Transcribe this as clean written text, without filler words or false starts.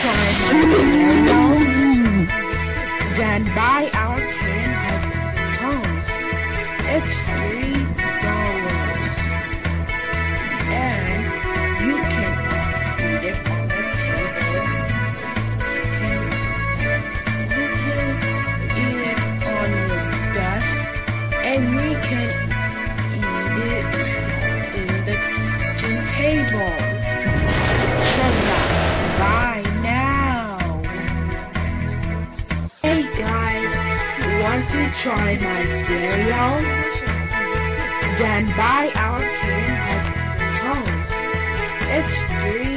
try cereal? Then buy our canned headphones. It's $3. And you can eat it on the table. You can eat it on your desk. And we can eat it in the kitchen table. Buy now. Hey guys, want to try my cereal? Then buy our canned headphones. It's $3.